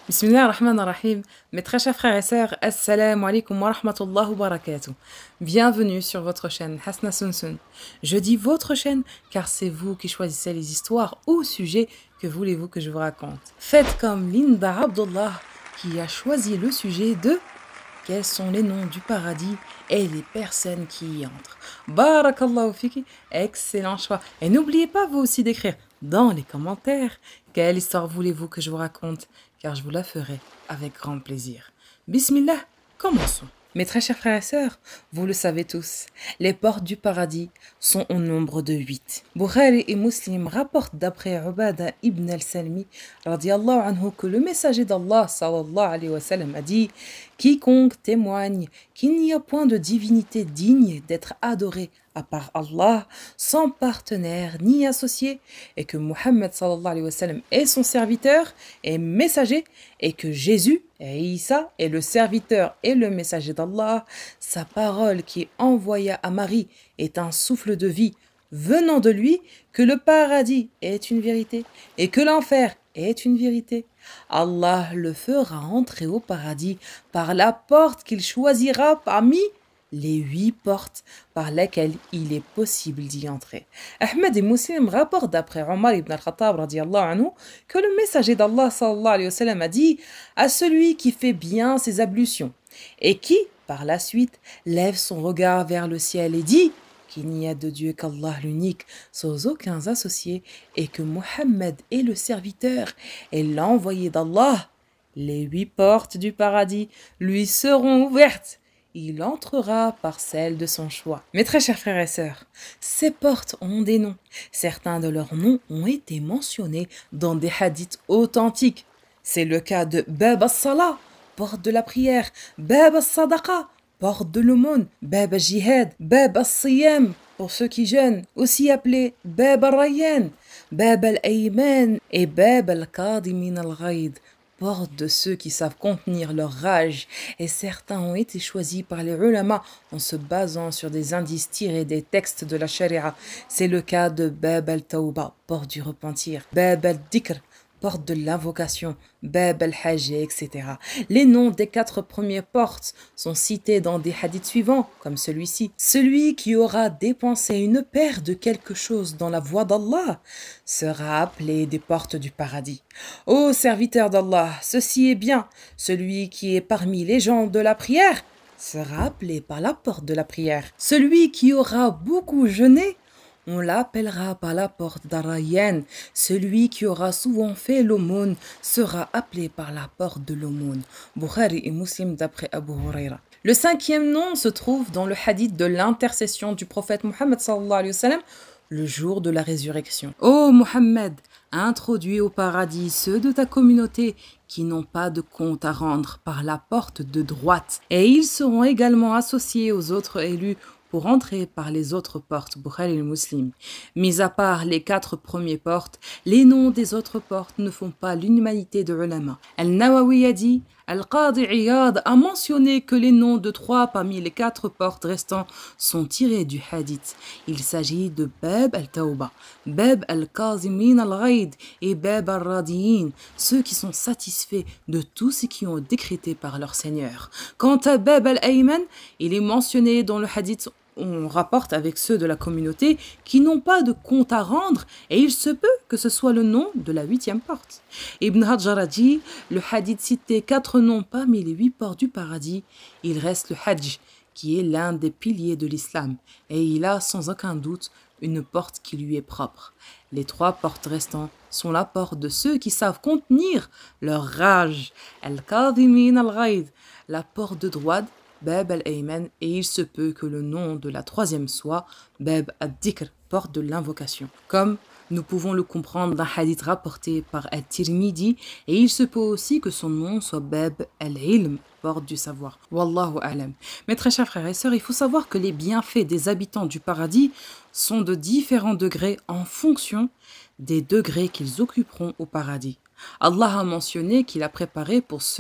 Bismillah ar-Rahman ar-Rahim. Mes très chers frères et sœurs, Assalamu alaikum wa rahmatullah wa barakatuh. Bienvenue sur votre chaîne Hasna Sunsun. Je dis votre chaîne car c'est vous qui choisissez les histoires ou sujets que voulez-vous que je vous raconte. Faites comme Linda Abdullah qui a choisi le sujet de quels sont les noms du paradis et les personnes qui y entrent. Barakallahu fiki, excellent choix. Et n'oubliez pas vous aussi d'écrire dans les commentaires quelle histoire voulez-vous que je vous raconte, car je vous la ferai avec grand plaisir. Bismillah, commençons. Mes très chers frères et sœurs, vous le savez tous, les portes du paradis sont au nombre de 8. Bukhari et Muslim rapportent d'après Ubada ibn al-Salmi radiallahu anhu que le messager d'Allah sallallahu alayhi wa sallam a dit « Quiconque témoigne qu'il n'y a point de divinité digne d'être adorée à part Allah, sans partenaire ni associé, et que Muhammad sallallahu alayhi wa sallam est son serviteur et messager, et que Jésus et Isa est le serviteur et le messager d'Allah, sa parole qui envoya à Marie est un souffle de vie venant de lui, que le paradis est une vérité et que l'enfer est une vérité. Allah le fera entrer au paradis par la porte qu'il choisira parmi les 8 portes par lesquelles il est possible d'y entrer. Ahmed et Muslim rapportent d'après Omar ibn al-Khattab radiallahu anhu que le messager d'Allah sallallahu alayhi wa sallam a dit à celui qui fait bien ses ablutions et qui, par la suite, lève son regard vers le ciel et dit qu'il n'y a de Dieu qu'Allah l'unique, sans aucun associé, et que Muhammad est le serviteur et l'envoyé d'Allah, les 8 portes du paradis lui seront ouvertes. Il entrera par celle de son choix. Mes très chers frères et sœurs, ces portes ont des noms. Certains de leurs noms ont été mentionnés dans des hadiths authentiques. C'est le cas de Bab al-Salah, porte de la prière, Bab al-Sadaqa, porte de l'aumône, Bab al-Jihad, Bab al-Siyam, pour ceux qui jeûnent, aussi appelé Bab al-Rayyan, Bab al-Ayman et Bab al-Qadimin al-Ghaid, porte de ceux qui savent contenir leur rage, et certains ont été choisis par les ulama en se basant sur des indices tirés des textes de la charia. C'est le cas de Bab al-Tawba, porte du repentir, Bab al-Dhikr, porte de l'invocation, Bab al-Hajj, etc. Les noms des 4 premières portes sont cités dans des hadiths suivants, comme celui-ci. Celui qui aura dépensé une paire de quelque chose dans la voie d'Allah sera appelé des portes du paradis. Ô serviteur d'Allah, ceci est bien. Celui qui est parmi les gens de la prière sera appelé par la porte de la prière. Celui qui aura beaucoup jeûné, on l'appellera par la porte d'Arayyan. Celui qui aura souvent fait l'aumône sera appelé par la porte de l'aumône. Bukhari et Muslim d'après Abu Huraira. Le 5e nom se trouve dans le hadith de l'intercession du prophète Muhammad sallallahu alayhi wa sallam le jour de la résurrection. Ô Muhammad, introduis au paradis ceux de ta communauté qui n'ont pas de compte à rendre par la porte de droite, et ils seront également associés aux autres élus pour entrer par les autres portes, Bukhari et Muslim. Mis à part les 4 premières portes, les noms des autres portes ne font pas l'unanimité de ulama. Al-Nawawi a dit, Al-Qadi Iyad a mentionné que les noms de 3 parmi les 4 portes restantes sont tirés du hadith. Il s'agit de Bab al-Tawba, Bab al-Qazimin al-Ghaid et Bab al-Radiyin, ceux qui sont satisfaits de tout ce qu'ils ont décrété par leur Seigneur. Quant à Bab al-Ayman, il est mentionné dans le hadith. On rapporte avec ceux de la communauté qui n'ont pas de compte à rendre, et il se peut que ce soit le nom de la 8e porte. Ibn Hajar a dit, le hadith citait 4 noms parmi les 8 portes du paradis. Il reste le Hajj, qui est l'un des piliers de l'islam, et il a sans aucun doute une porte qui lui est propre. Les 3 portes restantes sont la porte de ceux qui savent contenir leur rage, Al-Qadimin al-Ghaid, la porte de droite, Bab al-Ayman, et il se peut que le nom de la 3e soit Bab al-Dhikr, porte de l'invocation. Comme nous pouvons le comprendre d'un hadith rapporté par At-Tirmidhi, et il se peut aussi que son nom soit Bab al-Ilm, porte du savoir. Wallahu a'lam. Mes très chers frères et sœurs, il faut savoir que les bienfaits des habitants du paradis sont de différents degrés en fonction des degrés qu'ils occuperont au paradis. Allah a mentionné qu'il a préparé pour ceux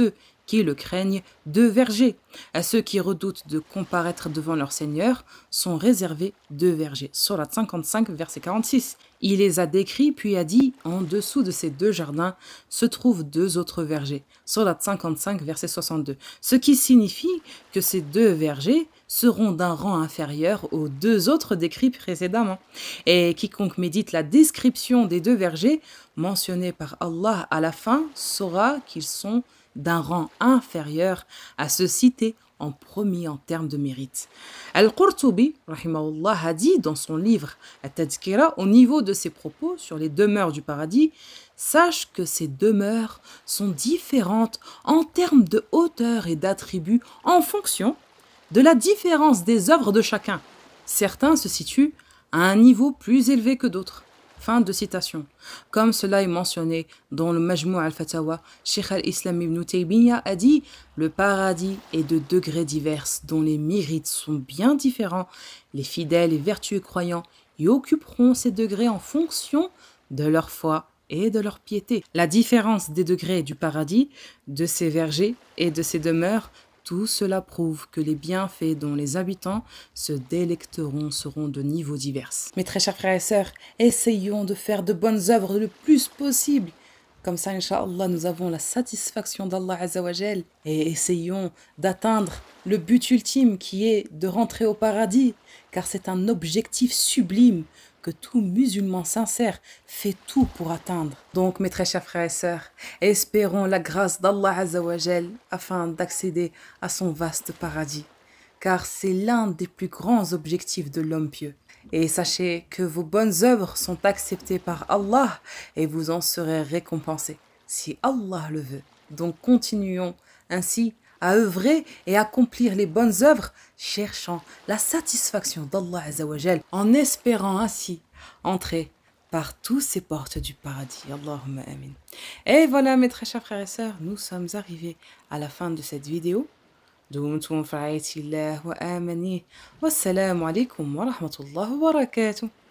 qui le craignent, deux vergers. À ceux qui redoutent de comparaître devant leur Seigneur sont réservés deux vergers. Sourate 55, verset 46. Il les a décrits puis a dit, en dessous de ces deux jardins se trouvent deux autres vergers. Sourate 55, verset 62. Ce qui signifie que ces deux vergers seront d'un rang inférieur aux deux autres décrits précédemment. Et quiconque médite la description des deux vergers mentionnés par Allah à la fin saura qu'ils sont d'un rang inférieur à ceux cités en premier en termes de mérite. Al-Qurtubi, rahimahullah, a dit dans son livre At-Tadhkira, au niveau de ses propos sur les demeures du paradis, sache que ces demeures sont différentes en termes de hauteur et d'attributs en fonction de la différence des œuvres de chacun. Certains se situent à un niveau plus élevé que d'autres. Fin de citation. Comme cela est mentionné dans le Majmou' al-Fatawa, Cheikh al-Islam ibn Taymiyyah a dit « Le paradis est de degrés divers dont les mérites sont bien différents. Les fidèles et vertueux croyants y occuperont ces degrés en fonction de leur foi et de leur piété. La différence des degrés du paradis, de ses vergers et de ses demeures, tout cela prouve que les bienfaits dont les habitants se délecteront seront de niveaux divers. Mes très chers frères et sœurs, essayons de faire de bonnes œuvres le plus possible. Comme ça, Inch'Allah, nous avons la satisfaction d'Allah Azzawajal et essayons d'atteindre le but ultime qui est de rentrer au paradis, car c'est un objectif sublime que tout musulman sincère fait tout pour atteindre. Donc, mes très chers frères et sœurs, espérons la grâce d'Allah Azzawajal afin d'accéder à son vaste paradis, car c'est l'un des plus grands objectifs de l'homme pieux. Et sachez que vos bonnes œuvres sont acceptées par Allah et vous en serez récompensés, si Allah le veut. Donc, continuons ainsi à œuvrer et accomplir les bonnes œuvres, cherchant la satisfaction d'Allah Azzawajal, en espérant ainsi entrer par tous ces portes du paradis. Allahumma amin. Et voilà, mes très chers frères et sœurs, nous sommes arrivés à la fin de cette vidéo. دمتم في رعاية الله وآمنه والسلام عليكم ورحمة الله وبركاته.